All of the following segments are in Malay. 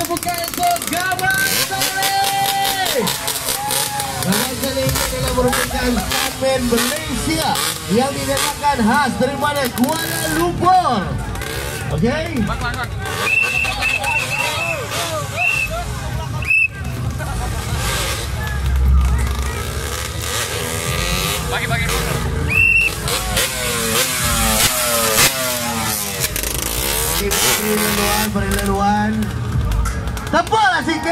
tepukan untuk Gabang Saleh. Gabang Saleh ini adalah merupakan stuntman Malaysia yang didatangkan khas daripada Kuala Lumpur. Okey. Bagi dulu. Beri leluan. Tepuklah sikit.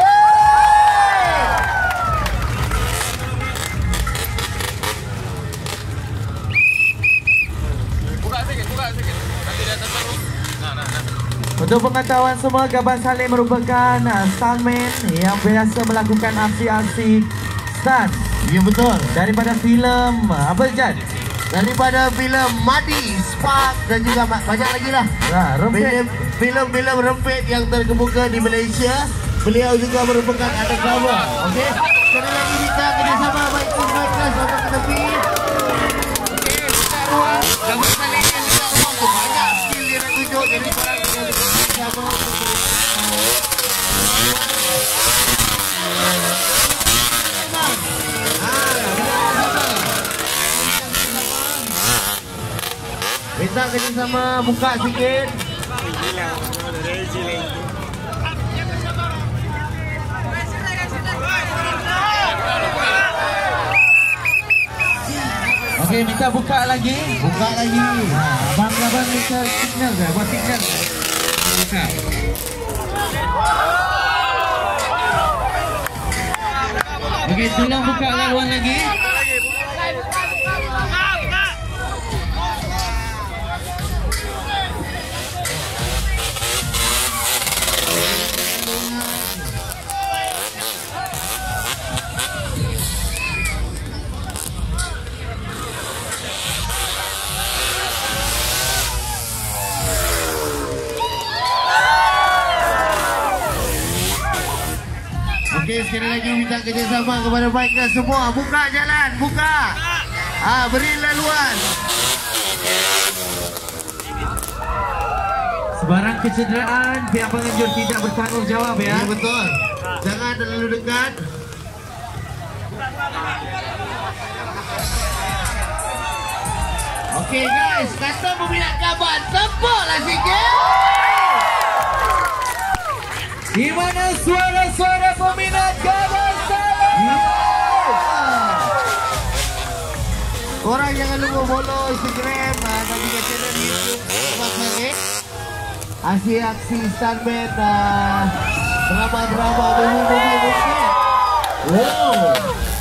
Buka sikit. Nanti dia terus. Nah. Untuk pengetahuan semua, Gabang Saleh merupakan stuntman yang biasa melakukan aksi-aksi stunt. Ya betul. Daripada filem apa Jan? Daripada filem Madi, Spark dan juga banyak lagi lah. Filem-filem rempit yang terkemuka di Malaysia. Beliau juga merupakan undercover. Okey. Sekali lagi kita kerjasama baik sampai untuk ke tepi. Okey, buka ruang. Gabang Saleh ini buka ruang tu banyak skill dia nak tunjuk. Jadi korang kita bersama untuk minta kerjasama, buka sikit. Okey, minta buka lagi. Buka lagi. Abang minta signal ke? Buat signal. Buka. Okey, tolong buka laluan lagi. Okey, sekali lagi minta kerjasama kepada biker semua. Buka jalan, buka. Beri laluan. Sebarang kecederaan, pihak penganjur tidak bertanggungjawab ya. Ya betul. Jangan terlalu dekat. Okey guys, kata peminat Gabang, tepuklah sikit. Di mana suara-suara peminat Gabang Saleh? Korang jangan lupa follow Instagram dan juga channel YouTube Gabang Saleh. Aksi-aksi stuntman, drama-drama movie. Wow.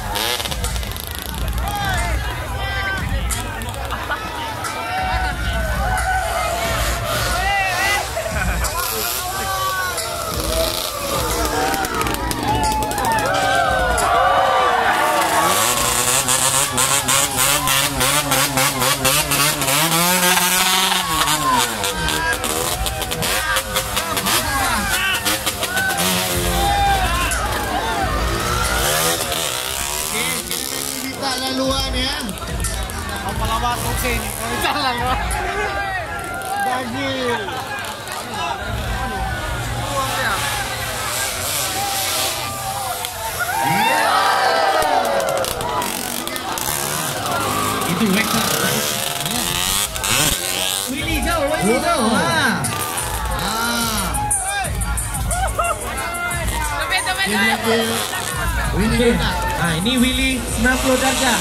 Laluan ya. Palawat okey ni. Jalan lah. Bajil. Buang dia. Itu wake up. Willy jauh. Willy. Ini Willy 90 darjah.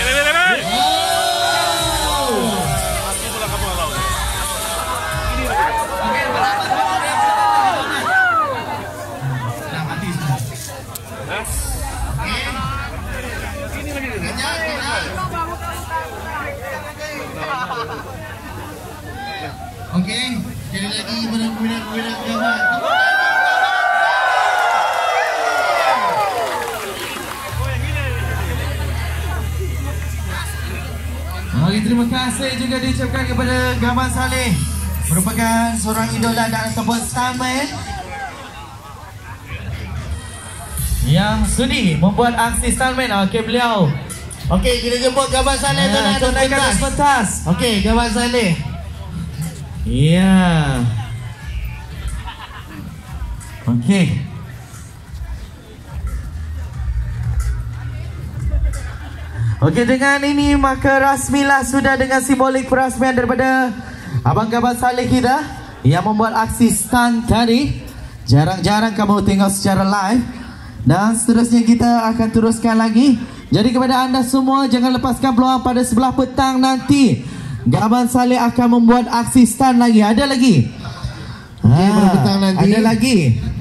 Okey, sekali lagi peminat Gabang. Terima kasih juga diucapkan kepada Gabang Saleh, merupakan seorang idola dan ataupun stuntman yang sudi membuat aksi stuntman. Okey, beliau. Okey, kita jemput Gabang Saleh tu naik atas pentas. Okey, Gabang Saleh. Ya. Okey. Okey, dengan ini maka rasmilah sudah dengan simbolik perasmian daripada Abang Gaban Saleh kita yang membuat aksi stunt tadi. Jarang-jarang kamu tengok secara live. Dan seterusnya kita akan teruskan lagi. Jadi kepada anda semua, jangan lepaskan peluang pada sebelah petang nanti. Gaban Saleh akan membuat aksi stunt lagi. Ada lagi? Pada petang nanti. Ada lagi.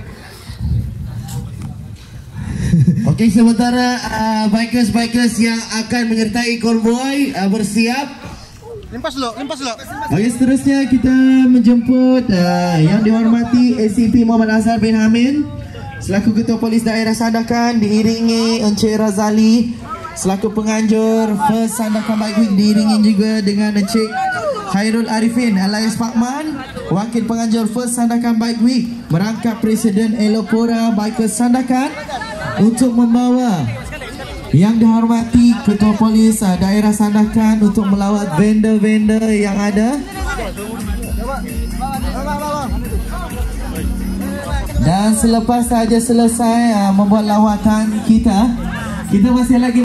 Okey, sementara bikers-bikers yang akan menyertai konvoi bersiap. Limpas dulu. Okey, seterusnya kita menjemput yang dihormati ACP Muhammad Azhar bin Hamid selaku Ketua Polis Daerah Sandakan, diiringi Encik Razali selaku penganjur First Sandakan Bike Week, diiringi juga dengan Encik Khairul Arifin alias Pakman, wakil penganjur First Sandakan Bike Week, merangkap Presiden Elopora Bikers Sandakan untuk membawa yang dihormati Ketua Polis Daerah Sandakan untuk melawat vendor-vendor yang ada. Dan selepas saja selesai membuat lawatan kita masih lagi